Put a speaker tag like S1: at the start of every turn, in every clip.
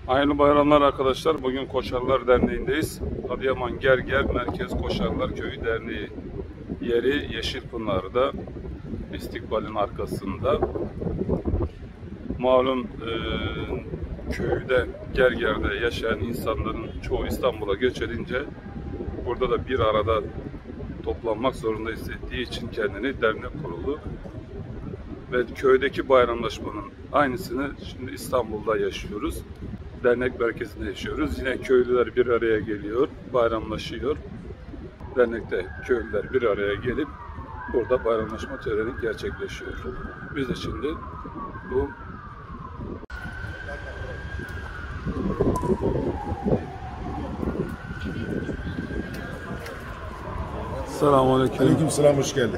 S1: Hayırlı bayramlar arkadaşlar. Bugün Koşarlar Derneği'ndeyiz. Adıyaman Gerger Merkez Koşarlar Köyü Derneği yeri Yeşilpınar'da, İstikbal'in arkasında. Malum köyde, Gerger'de yaşayan insanların çoğu İstanbul'a göç edince burada da bir arada toplanmak zorunda hissettiği için kendini dernek kuruldu. Ve köydeki bayramlaşmanın aynısını şimdi İstanbul'da yaşıyoruz. Dernek merkezinde yaşıyoruz. Yine köylüler bir araya geliyor, bayramlaşıyor. Dernekte köylüler bir araya gelip burada bayramlaşma töreni gerçekleşiyor. Biz de şimdi bu Selamünaleyküm.
S2: Aleykümselam, hoş geldin.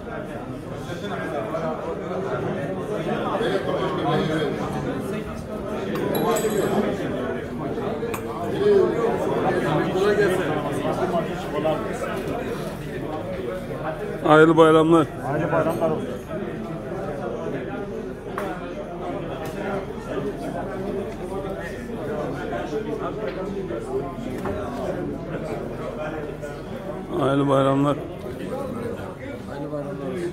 S1: hayırlı bayramlar.
S2: Hayırlı bayramlar olsun.
S1: Hayırlı bayramlar.
S3: Hayırlı bayramlar olsun.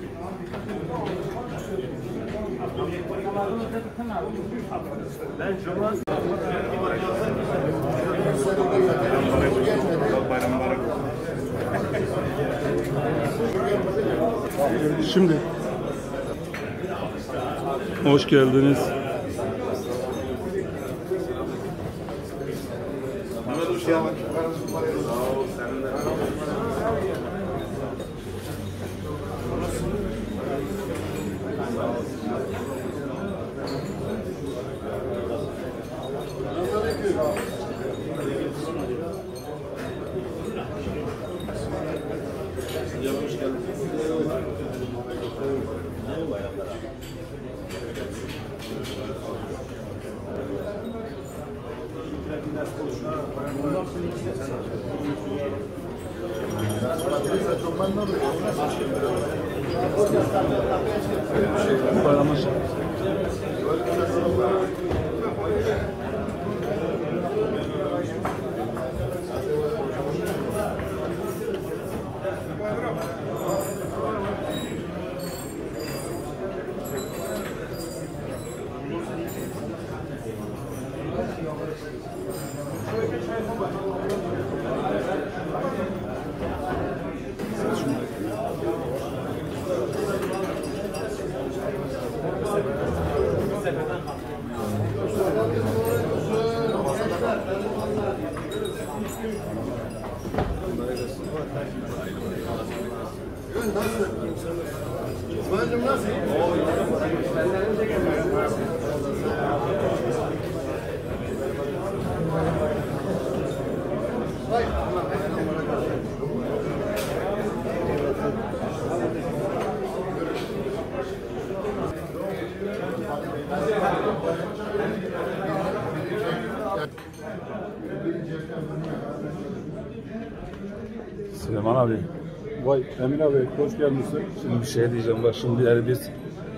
S1: Şimdi hoş geldiniz. Bayramlaşın. Süleyman abi.
S2: Vay Emin abi, hoş gelmişsin.
S1: Şimdi bir şey diyeceğim. Bak şimdi eğer biz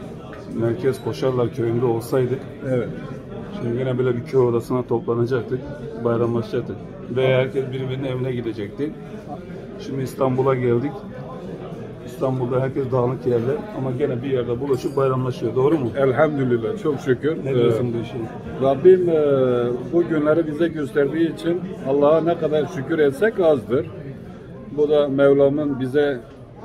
S1: Merkez Koşarlar Köyü'nde olsaydık,
S2: Evet.
S1: şimdi yine böyle bir köy odasına toplanacaktık, bayramlaşacaktık. Ve herkes birbirinin evine gidecekti. Şimdi İstanbul'a geldik. İstanbul'da herkes dağınık yerler ama gene bir yerde buluşup bayramlaşıyor. Doğru mu?
S2: Elhamdülillah, çok şükür.
S1: Ne diyorsun bu işin?
S2: Rabbim bu günleri bize gösterdiği için Allah'a ne kadar şükür etsek azdır. Bu da Mevlam'ın bize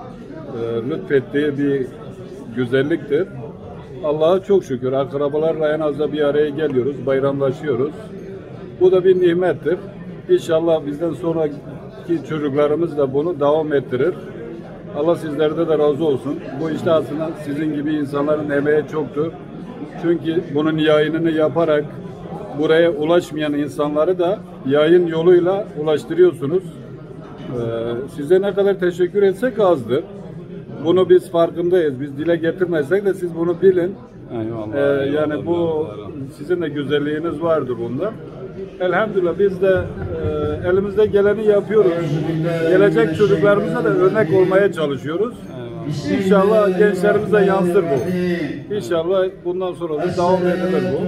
S2: lütfettiği bir güzelliktir. Allah'a çok şükür. Akrabalarla en azından bir araya geliyoruz, bayramlaşıyoruz. Bu da bir nimettir. İnşallah bizden sonraki çocuklarımız da bunu devam ettirir. Allah sizlerde de razı olsun. Bu işte aslında sizin gibi insanların emeği çoktur. Çünkü bunun yayınını yaparak buraya ulaşmayan insanları da yayın yoluyla ulaştırıyorsunuz. Size ne kadar teşekkür etsek azdır. Bunu biz farkındayız. Biz dile getirmesek de siz bunu bilin.
S1: Eyvallah,
S2: Yani bu sizin de güzelliğiniz vardır bunda. Elhamdülillah biz de elimizde geleni yapıyoruz. Gelecek çocuklarımıza da örnek olmaya çalışıyoruz. İnşallah gençlerimize yansır bu. İnşallah bundan sonra da devam edilir bu.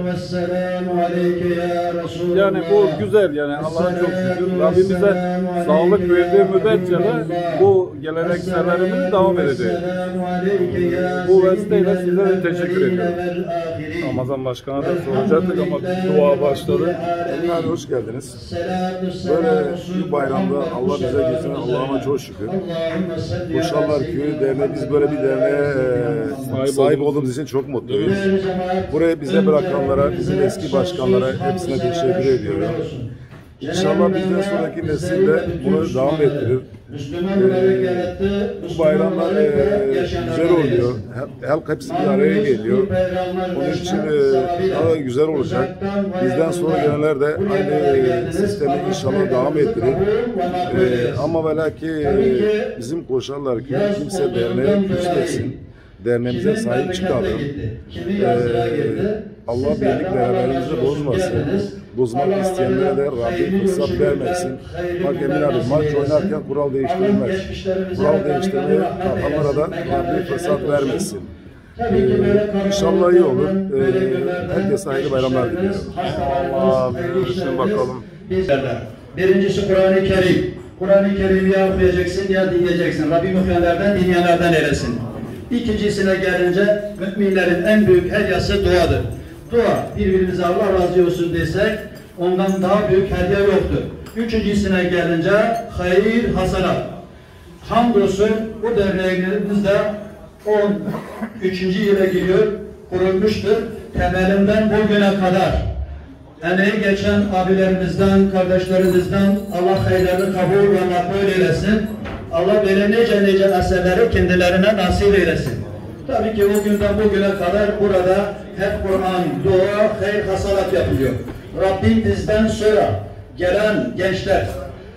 S2: Yani bu güzel, yani Allah'a çok şükür. Rabbimize sağlık verdiği müddetçe de bu geleneksellerimiz devam edecek. Bu vesileyle sizlere teşekkür ediyorum.
S1: Ramazan Başkan'a da soracaktık ama dua başladı.
S4: Emine abi hoş geldiniz. Böyle bir bayramda Allah bize getiren Allah'ıma çok şükür. Koşallar Köyü Derneği, biz böyle bir derneğe sahip olduğumuz için çok mutluyuz. Burayı bize bırakanlara, bizim eski başkanlara hepsine teşekkür ediyorum. İnşallah bizden sonraki nesil de bunu devam ettirir. Bu bayramlar güzel oluyor. Halk hepsi bir araya geliyor. Onun için daha güzel olacak. Bizden sonra gelenler de aynı sistemi inşallah devam ettirir. Ama ve lakin bizim Koşarlar Köyü kimse derneğe küsmesin. Derneğimize sahip çıkalım. Allah birlik beraberliğimizi bozmasın. Bozmak isteyenlere de Rabbim fırsat vermesin. Bak Emin abi, maç oynarken kural değiştirilmez. Kural değiştirmeye kalkanlara da Rabbim fırsat vermesin. İnşallah iyi olur. Herkese hayırlı bayramlar diliyorum.
S1: Allah büyüsün bakalım.
S5: Birincisi Kur'an-ı Kerim. Kur'an-ı Kerim'i ya okuyacaksın ya dinleyeceksin. Rabbim okuyanlardan, dinleyenlerden eylesin. İkincisine gelince müminlerin en büyük hediyesi duadır. Dua, birbirimize Allah razı olsun desek ondan daha büyük hediye yoktur. Üçüncüsüne gelince hayır, hasenat. Hamdolsun bu derneğimizde 13. yıla giriyor, kurulmuştur. Temelinden bugüne kadar emeği geçen abilerimizden, kardeşlerimizden Allah hayırlarını kabul ve makbul eylesin. Allah böyle nice eserleri kendilerine nasip eylesin. Tabii ki o günden bugüne kadar burada hep Kur'an, dua, hayır, hasenat yapılıyor. Rabbim bizden sonra gelen gençler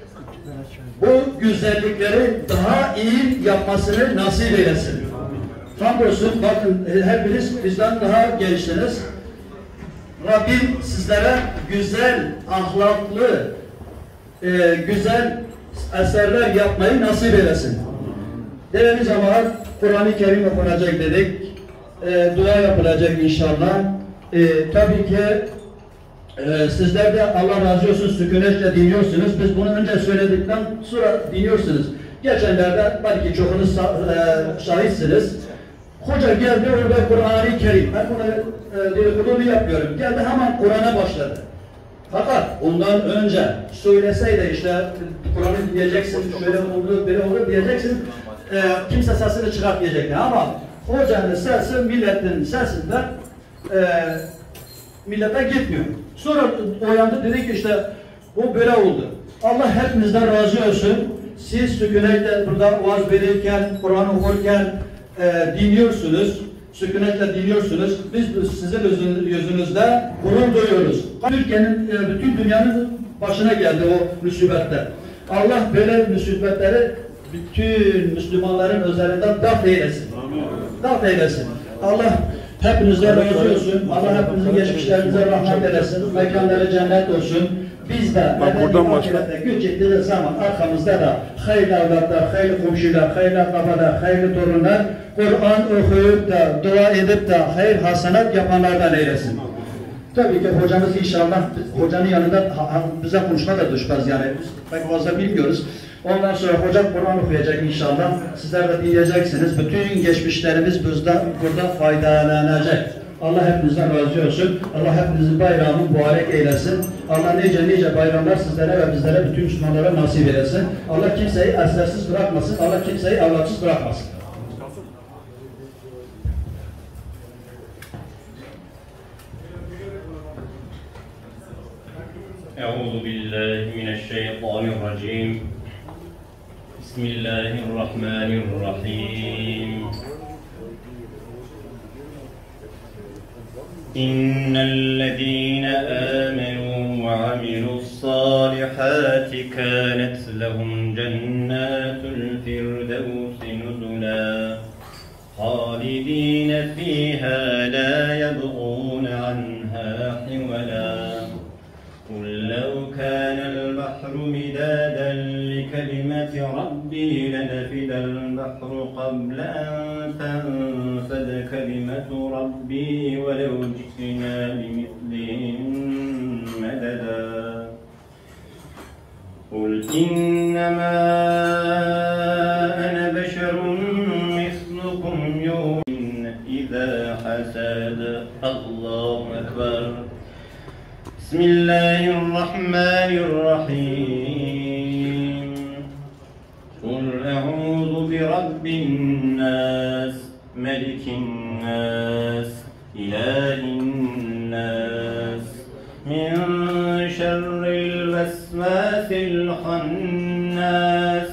S5: bu güzellikleri daha iyi yapmasını nasip eylesin. Hamdolsun, bakın hepiniz bizden daha gençsiniz. Rabbim sizlere güzel, ahlaklı, güzel eserler yapmayı nasip eylesin. Değerli cemaat, Kur'an-ı Kerim okunacak dedik. Dua yapılacak inşallah. Tabii ki sizler de Allah razı olsun sükunetle dinliyorsunuz. Biz bunu önce söyledikten sonra dinliyorsunuz. Geçenlerde belki çoğunuz şahitsiniz. Hoca geldi orada Kur'an-ı Kerim. Ben bunu dedikodunu yapıyorum. Geldi hemen Kur'an'a başladı. Fakat ondan önce söyleseydi işte Kur'an'ı diyeceksin, şöyle oldu, böyle olur diyeceksin. Kimse sesini çıkartmayacak. Ama hocanın sesi milletin sesinden millete gitmiyor. Sonra uyandı, dedi ki işte bu böyle oldu. Allah hepinizden razı olsun. Siz sükunetle burada vaaz verirken, Kur'an okurken dinliyorsunuz. Sükunetle dinliyorsunuz. Biz sizin yüzünüzde gurur duyuyoruz. Türkiye'nin, bütün dünyanın başına geldi o musibetler. Allah böyle musibetleri bütün Müslümanların üzerinde daf eylesin. Daf eylesin. Allah hepinizden razı olsun. Allah hepinizin geçmişlerinize rahmet eylesin. Mekanları cennet olsun. Biz de ahirette güç ettiğimiz zaman arkamızda da hayırlı evlatlar, hayırlı komşular, hayırlı akrabalar, hayırlı torunlar Kur'an okuyup da, dua edip de hayır hasenat yapanlardan eylesin. Tabii ki hocamız inşallah, hocanın yanında bize konuşma da düşmez yani. Biz pek fazla bilmiyoruz. Ondan sonra hocam Kur'an okuyacak inşallah. Sizler de dinleyeceksiniz. Bütün geçmişlerimiz burada faydalanacak. Allah hepinizden razı olsun. Allah hepinizin bayramı mübarek eylesin. Allah nice bayramlar sizlere ve bizlere, bütün Müslümanlara nasip eylesin. Allah kimseyi esersiz bırakmasın. Allah kimseyi evlatsız bırakmasın.
S6: أعوذ بالله من الشيطان الرجيم بسم الله الرحمن الرحيم إن الذين آمنوا وعملوا الصالحات كانت لهم جنات الفردوس نزلا خالدين فيها لا يبغون عنها حولا قل لو كان البحر مدادا لكلمة ربي لنفد البحر البحر قبل أن تنفد كلمة ربي ولو جئنا بمثله مددا قل إنما أنا بشر مثلكم يوحى إذا حسد الله أكبر بسم الله الرحمن الرحيم قل أعوذ برب الناس ملك الناس إله الناس من شر الوسواس الخناس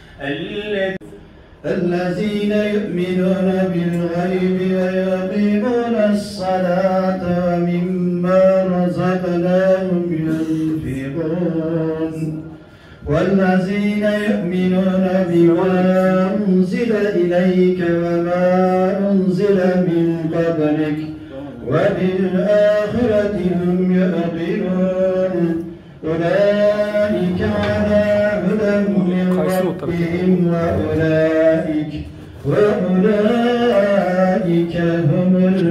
S5: الذين يؤمنون بالغيب ويقيمون الصلاة ومما رزقناهم ينفقون والذين يؤمنون بما أنزل إليك وما أنزل من قبلك وبالآخرة هم يوقنون أولئك على هدى من ربهم وأولئك هم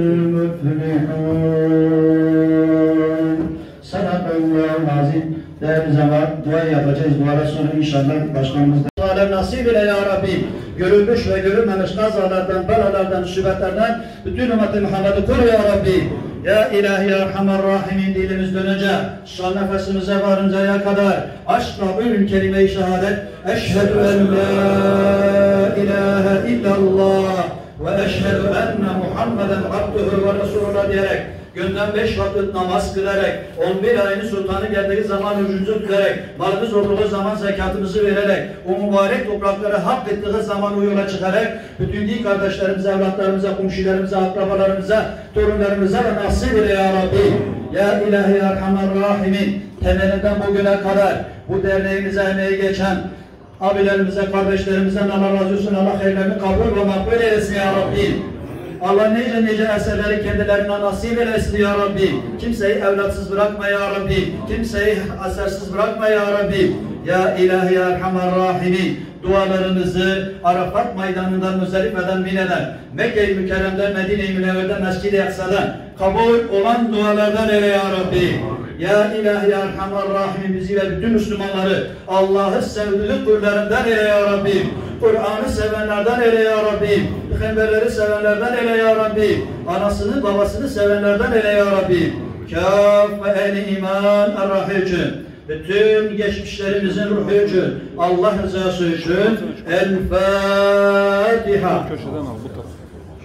S5: المفلحون. صدق الله العظيم. Değerli zaman dua yapacağız. Dua sonra inşallah başkanımızdan. Dualar nasip ile ya Rabbi. Görülmüş ve görülmemiş kazalardan, belalardan, musibetlerden bütün ümmeti Muhammed'i koru ya Rabbi. Ya ilahi ya Erhamer Rahimin dilimiz dönünce, son nefesimize varıncaya kadar aşkla ün kelime-i şehadet eşhedü en la ilahe illallah ve eşhedü enne Muhammeden abduhu ve resulullah diyerek günden 5 vakit namaz kılarak, 11 ayını sultanı geldiği zaman orucumuzu tutarak, malımız olduğu zaman zekatımızı vererek, o mübarek toprakları hak ettiği zaman o yola çıkarak, bütün din kardeşlerimize, evlatlarımıza, komşularımıza, akrabalarımıza, torunlarımıza ve nasip ile ya Rabbi. Ya ilahi ya Erhamer Rahimin, temelinden bugüne kadar bu derneğimize emeği geçen abilerimize, kardeşlerimizden Allah razı olsun, Allah hayırlarını kabul ve makbul eylesin ya Rabbi. Allah nice eserleri kendilerine nasip eylesin ya Rabbi. Kimseyi evlatsız bırakma ya Rabbi. Kimseyi esersiz bırakma ya Rabbi. Ya ilahi ya Erhamer Rahimin. Dualarımızı Arafat meydanından Müzdelife'den Mine'den, Mekke-i Mükerrem'den, Medine-i Münevver'den, Mescid-i Aksa'dan kabul olan dualardan eyle ya Rabbi. Ya ilahi ya Erhamer Rahimin bizi ve bütün Müslümanları Allah'ı sevdiği kullarından eyle ya Rabbi. Kur'an'ı sevenlerden eyle ya Rabbi. Peygamberleri sevenlerden eyle ya Rabbi. Anasını babasını sevenlerden eyle ya Rabbi. Kâf ve ehli iman er-rahî için, bütün geçmişlerimizin ruhu için, Allah rızası için El-Fatiha.
S1: Köşeden al bu tarafa.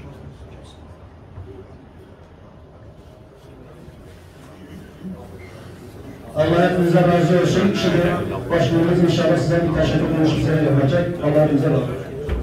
S5: Allah hepinize razı olsun. Şimdi başkanımız inşallah size bir teşekkür konuşmasını yapacak. Allah hepinize razı olsun.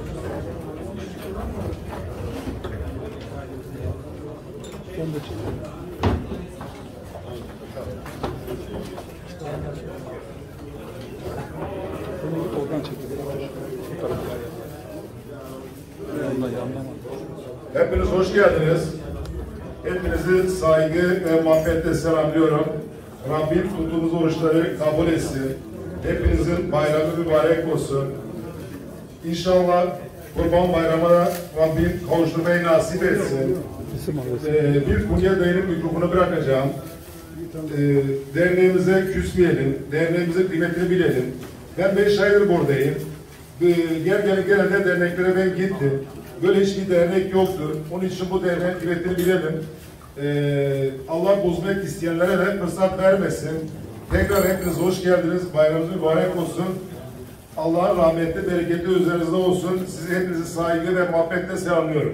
S4: Hepiniz hoş geldiniz. Hepinizi saygı ve muhabbetle selamlıyorum. Rabbim tuttuğunuz oruçları kabul etsin. Hepinizin bayramı mübarek olsun. İnşallah Kurban Bayramı'na Rabbim kavuşturmayı nasip etsin. Bir Kunya Bey'in mikrofonu bırakacağım. Derneğimize küsmeyelim, derneğimize kıymetini bilelim. Ben 5 aydır buradayım. Genelde derneklere ben gittim. Böyle hiçbir dernek yoktur. Onun için bu derneğin kıymetini bilelim. Allah bozmak isteyenlere de fırsat vermesin. Tekrar hepiniz hoş geldiniz. Bayramınız mübarek olsun. Allah'ın rahmetli, bereketli üzerinizde olsun. Sizi hepinizi saygı ve muhabbetle selamlıyorum.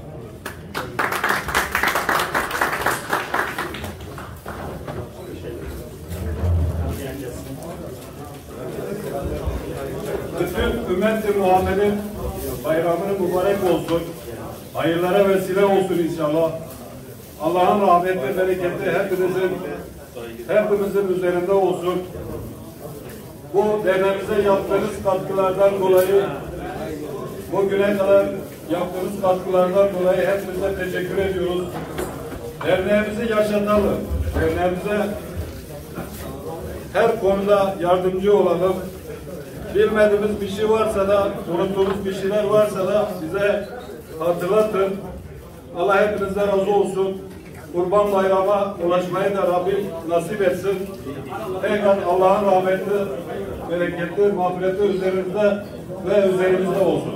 S2: Bütün ümmet-i Muhammed'in bayramını mübarek olsun. Hayırlara vesile olsun inşallah. Allah'ın rahmeti, bereketi hepimizin üzerinde olsun. Bu derneğimize yaptığınız katkılardan dolayı, bugüne kadar yaptığınız katkılardan dolayı hepinize teşekkür ediyoruz. Derneğimizi yaşatalım. Derneğimize her konuda yardımcı olalım. bilmediğimiz bir şey varsa da, unuttuğumuz bir şeyler varsa da bize hatırlatın. Allah hepinizden razı olsun. Kurban Bayramı'na ulaşmayı da Rabbim nasip etsin. Tekrar Allah'ın rahmeti, bereketi, mağfireti üzerinizde ve üzerimizde olsun.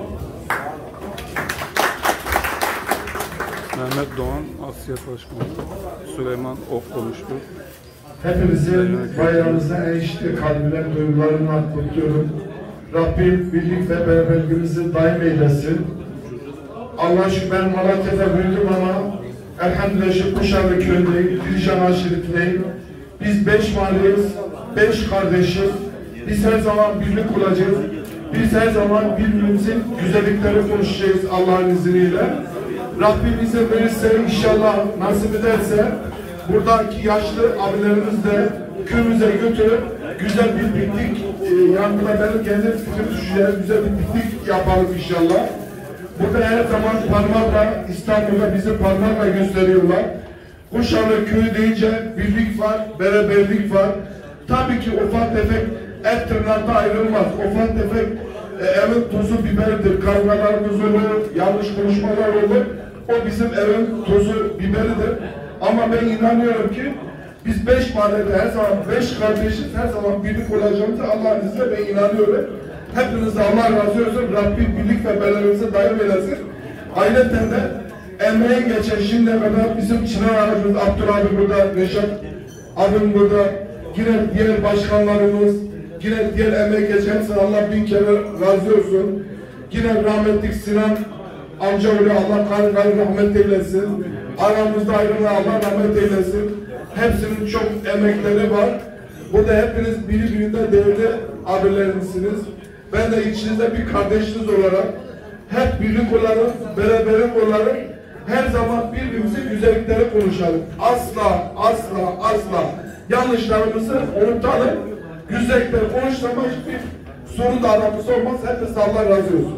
S1: Mehmet Doğan, Asya Başkanı, Süleyman Ok konuştu.
S7: Hepinizin bayramınızda en içli kalbinden duygularımla kutluyorum. Rabbim birlik ve beraberliğimizi daim eylesin. Allah şükür ben Malatya'da büyüdüm ama elhamdülillah şu Kuşarlı köyündeyim, Gülşen aşiretindeyim. Biz 5 mahalleyiz, 5 kardeşiz. Biz her zaman birlik olacağız. Biz her zaman birbirimizin güzellikleri konuşacağız Allah'ın izniyle. Rabbim bize verirse inşallah nasip ederse buradaki yaşlı abilerimiz de köyümüze götürüp güzel bir piknik yanında benim kendi fikrim düşünceğim güzel bir piknik yapalım inşallah. Burada her zaman parmakla İstanbul'da bizi parmakla gösteriyorlar. Kuşarlı köyü deyince birlik var, beraberlik var. Tabii ki ufak tefek et tırnakta ayrılmaz. Ufak tefek evin tozu biberidir. Kavgalarımız olur, yanlış konuşmalar olur. O bizim evin tozu biberidir. Ama ben inanıyorum ki biz 5 mahallede her zaman 5 kardeşiz, her zaman birlik olacağımıza Allah'ın izniyle ben inanıyorum. Hepinize Allah razı olsun. Rabbim birlik ve beraberliğimize daim eylesin. Ayrıca de emeğe geçen şimdiye kadar bizim Çınar ağacımız Abdullah abi burada, Reşat abim burada, yine diğer başkanlarımız, yine diğer emeğe geçen Allah bin kere razı olsun. Yine rahmetlik Sinan amcaoğlu Allah kanı rahmet eylesin. Aramızda ayrılan Allah rahmet eylesin. Hepsinin çok emekleri var. Burada hepiniz birbirinde değerli abilerimsiniz. Ben de içinizde bir kardeşiniz olarak hep birlik olalım, beraberlik olalım. Her zaman birbirimizin güzellikleri konuşalım. Asla, asla, asla yanlışlarımızı unutalım. Güzellikleri konuşturma hiçbir sorun da aramızda olmaz. Hepiniz Allah razı olsun.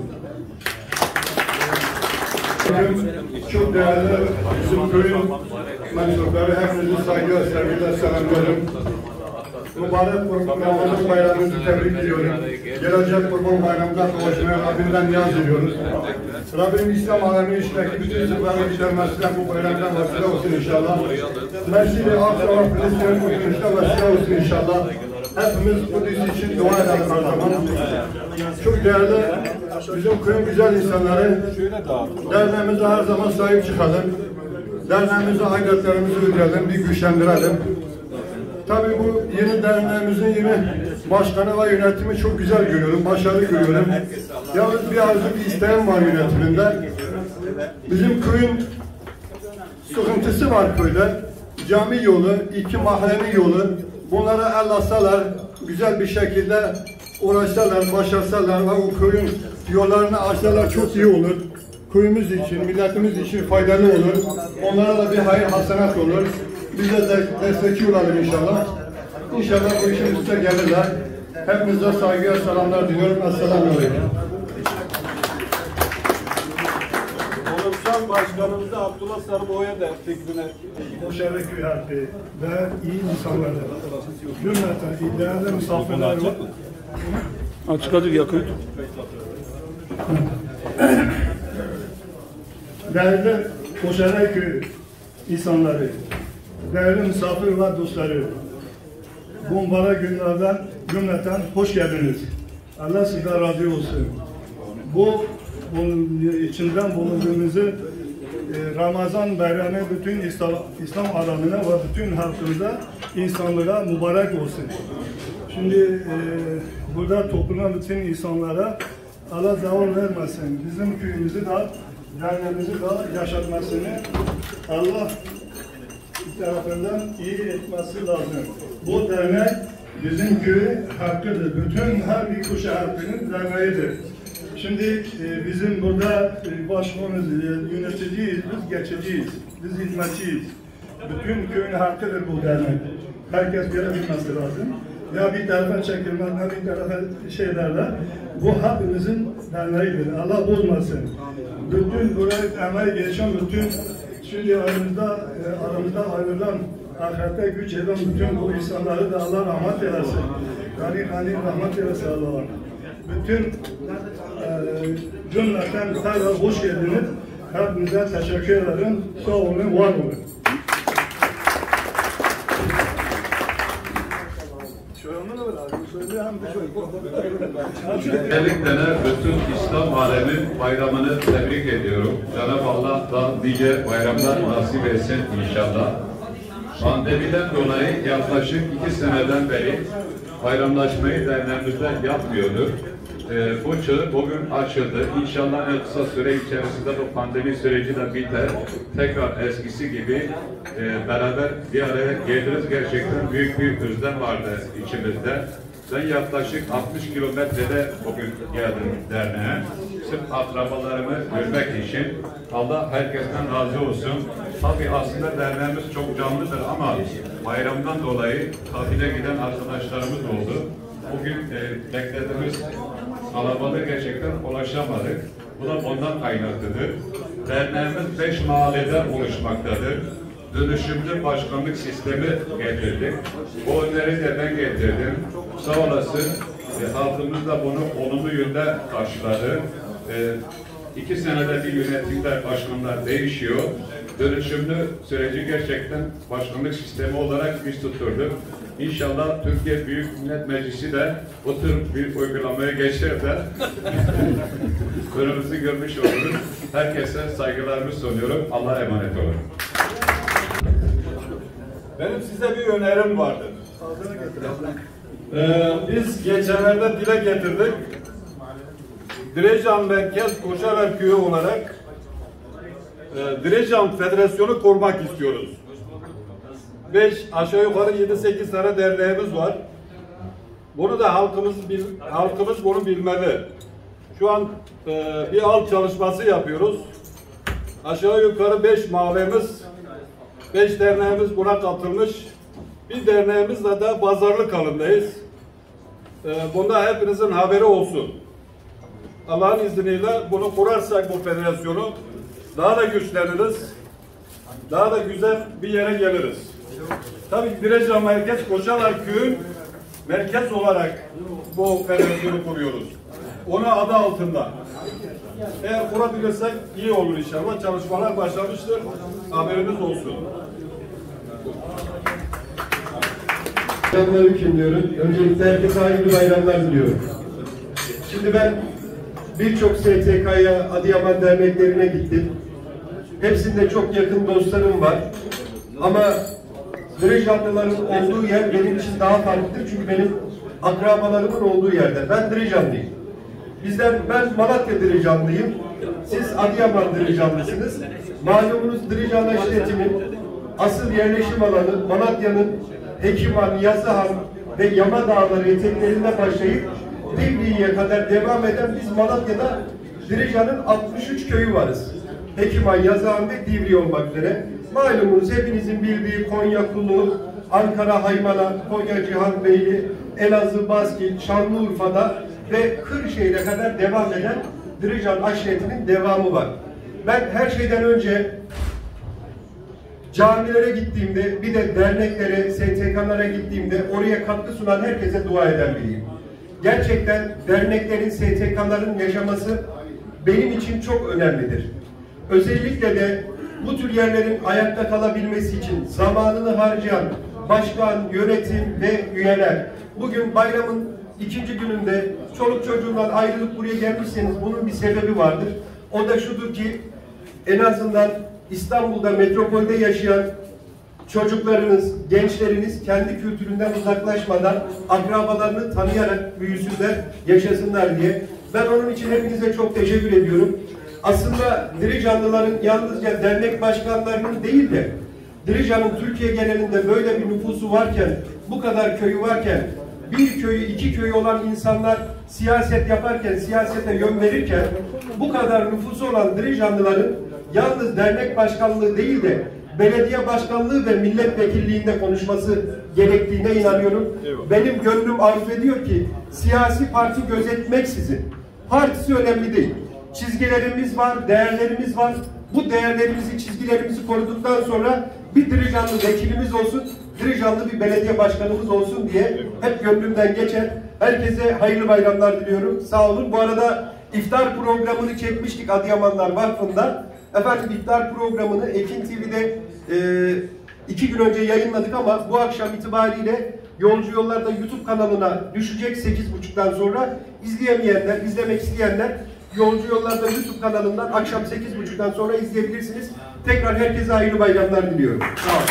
S8: Çok değerli bizim köyün mensupları, hepinizi saygıyla, sevgiyle selamlıyorum. Mübarek Kurban Bayramınızı tebrik ediyorum. Gelecek Kurban Bayramı'nda kavuşmaya Rabbimden niyaz ediyoruz. Rabbim İslam alemi işteki bütün zırhları gidermesinden bu bayramdan vesile olsun inşallah. Mersin'e Aksavar Filistin'in kurtuluşuna vesile olsun inşallah. Hepimiz Kudüs için dua edelim her zaman. Çok değerli bizim köyün güzel insanları, derneğimize her zaman sahip çıkalım. Derneğimize aidatlarımızı ödeyelim, bir güçlendirelim. Tabii bu yeni derneğimizin yeni başkanı ve yönetimi çok güzel görüyorum, başarılı görüyorum. Yalnız bir arzu, bir isteğim var yönetiminde. Bizim köyün sıkıntısı var köyde. Cami yolu, 2 mahallenin yolu. Bunlara el atsalar, güzel bir şekilde uğraşsalar, başarsalar ve o köyün yollarını açsalar çok iyi olur. Köyümüz için, milletimiz için faydalı olur. Onlara da bir hayır hasenat olur. Biz de destekçi olalım inşallah. İnşallah bu işin üstüne gelirler. Hepinize saygıya selamlar diliyorum. Esselamu Aleyküm.
S2: Onursal Başkanımız da Abdullah Sarıboğa'ya da fikrine
S8: Kuşarlı köy halkı ve iyi insanları, cümleten değerli misafirler var.
S1: Açık açık yakın.
S8: Değerli Kuşarlı köy insanları, değerli misafir ve dostları, bu mübarek günlerden cümleten hoş geldiniz. Allah sizden razı olsun. Bunun içinden bulunduğumuzu Ramazan bayramı bütün İslam alemine ve bütün halkımıza, insanlara mübarek olsun. Şimdi burada toplanan bütün insanlara Allah zavallı vermesin. Bizim köyümüzü de, derneğimizi de yaşatmasını Allah tarafından iyi etmesi lazım. Bu dernek bizim köy hakkıdır. Bütün her bir kuşa halkının derneğidir. Şimdi bizim burada başkanımız, yöneticiyiz, biz geçiciyiz, biz hizmetçiyiz. Bütün köyün hakkıdır bu dernek. Herkes böyle bilmesi lazım. Ya bir tarafa çekilmez, ya bir tarafa şey derler. Bu hepimizin derneğidir. Allah bozmasın. Bütün buraya emeği geçen bütün şimdi aramızda ayrılan, ahirette güç eden bütün bu insanları da Allah rahmet eylesin. Yani rahmet eylesin Allah'a. bütün cümleten tekrar hoş geldiniz. Hepinize teşekkür ederim. Sağ olun, var olun.
S1: Özellikle bütün İslam alemi bayramını tebrik ediyorum. Cenab-ı Allah da nice bayramlar nasip etsin inşallah. Pandemiden dolayı yaklaşık 2 seneden beri bayramlaşmayı derneğimizde yapmıyorduk. Bu çığ bugün açıldı. İnşallah en kısa süre içerisinde bu pandemi süreci de biter. Tekrar eskisi gibi beraber bir araya geliriz. Gerçekten büyük bir özlem vardı içimizde. Ben yaklaşık 60 kilometrede bugün geldim derneğe. Sırf akrabalarımı görmek için. Allah herkesten razı olsun. Tabii aslında derneğimiz çok canlıdır ama bayramdan dolayı tatile giden arkadaşlarımız oldu. Bugün beklediğimiz kalabalığa gerçekten ulaşamadık. Bu da ondan kaynaklıdır. Derneğimiz 5 mahalleden oluşmaktadır. Dönüşümlü başkanlık sistemi getirdik. Bu öneri de ben getirdim. Sağ olasın. Halkımız da bunu olumlu yönde karşıladı. 2 senede bir yönetimler, başkanlar değişiyor. Dönüşümlü süreci gerçekten başkanlık sistemi olarak biz tutturduk. İnşallah Türkiye Büyük Millet Meclisi de bu tür bir uygulamaya geçer de önümüzü görmüş oluruz. Herkese saygılarımı sunuyorum. Allah'a emanet olun.
S2: Benim size bir önerim vardı. Biz geçenlerde dile getirdik. Direcan Merkez Koşaver Köyü olarak Direcan Federasyonu kurmak istiyoruz. Aşağı yukarı 7-8 tane derneğimiz var. Bunu da halkımız bunu bilmeli. Şu an bir alt çalışması yapıyoruz. Aşağı yukarı 5 mahallemiz, 5 derneğimiz buna katılmış. Bir derneğimizle de pazarlık halindayız. Bunda hepinizin haberi olsun. Allah'ın izniyle bunu kurarsak bu federasyonu daha da güçleniriz. Daha da güzel bir yere geliriz. Tabii ki Direcan Merkez Kocalar Köyü'nün merkez olarak bu federasyonu kuruyoruz. Ona adı altında. Eğer kurabilirsek iyi olur inşallah. Çalışmalar başlamıştır. Haberiniz olsun.
S7: Selamünaleyküm diyorum. Öncelikle herkese hayırlı bayramlar diliyorum. Şimdi ben birçok STK'ya, Adıyaman derneklerine gittim. Hepsinde çok yakın dostlarım var. Ama Direcanlıların olduğu yer benim için daha farklıdır. Çünkü benim akrabalarımın olduğu yerde. Ben Direcanlıyım. Ben Malatya Direcanlıyım. Siz Adıyaman Direcanlısınız. Malumunuz Direcan Aşireti'nin asıl yerleşim alanı Malatya'nın Hekiman, Yazıhan ve Yama Dağları eteklerinde başlayıp Divriği'ye kadar devam eden biz Malatya'da Direcan'ın 63 köyü varız. Hekiman, Yazıhan ve Divriği olmak üzere. Malumunuz hepinizin bildiği Konya Kulu, Ankara Haymana, Konya Cihanbeyli, Elazığ Baskil, Şanlıurfa'da ve Kırşehir'e kadar devam eden Direcan aşiretinin devamı var. Ben her şeyden önce camilere gittiğimde, bir de derneklere, STK'lara gittiğimde oraya katkı sunan herkese dua eden biriyim. Gerçekten derneklerin, STK'ların yaşaması benim için çok önemlidir. Özellikle de bu tür yerlerin ayakta kalabilmesi için zamanını harcayan başkan, yönetim ve üyeler. Bugün bayramın 2. gününde çoluk çocuğundan ayrılıp buraya gelmişseniz bunun bir sebebi vardır. O da şudur ki en azından İstanbul'da, metropolde yaşayan çocuklarınız, gençleriniz kendi kültüründen uzaklaşmadan akrabalarını tanıyarak büyüsünler, yaşasınlar diye. Ben onun için hepinize çok teşekkür ediyorum. Aslında Direcanlıların yalnızca dernek başkanlarının değil de Direcan'ın Türkiye genelinde böyle bir nüfusu varken, bu kadar köyü varken, bir köyü, 2 köyü olan insanlar siyaset yaparken, siyasete yön verirken bu kadar nüfusu olan Direcanlıların yalnız dernek başkanlığı değil de belediye başkanlığı ve milletvekilliğinde konuşması gerektiğine inanıyorum. Benim gönlüm arzu ediyor ki siyasi parti gözetmeksizin, partisi önemli değil. Çizgilerimiz var, değerlerimiz var. Bu değerlerimizi, çizgilerimizi koruduktan sonra bir Direcanlı vekilimiz olsun, Direcanlı bir belediye başkanımız olsun diye hep gönlümden geçer.
S9: Herkese hayırlı bayramlar diliyorum. Sağ olun. Bu arada iftar programını çekmiştik Adıyamanlar Vakfı'nda. Efendim iftar programını Ekin TV'de 2 gün önce yayınladık ama bu akşam itibariyle Yolcu Yollar'da YouTube kanalına düşecek 8.30'dan sonra. İzleyemeyenler, izlemek isteyenler Yolcu Yollar'da YouTube kanalından akşam 8.30'dan sonra izleyebilirsiniz. Tekrar herkese hayırlı bayramlar diliyorum. Sağ olun.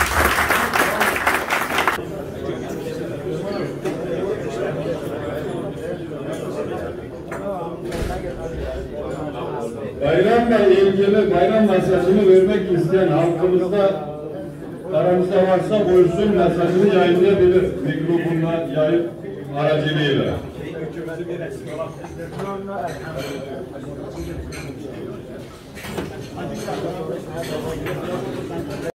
S2: Bayramla ilgili bayram mesajını vermek isteyen halkımızda aramızda varsa buyursun, mesajını yayınlayabilir mikrofonla yayın aracılığıyla.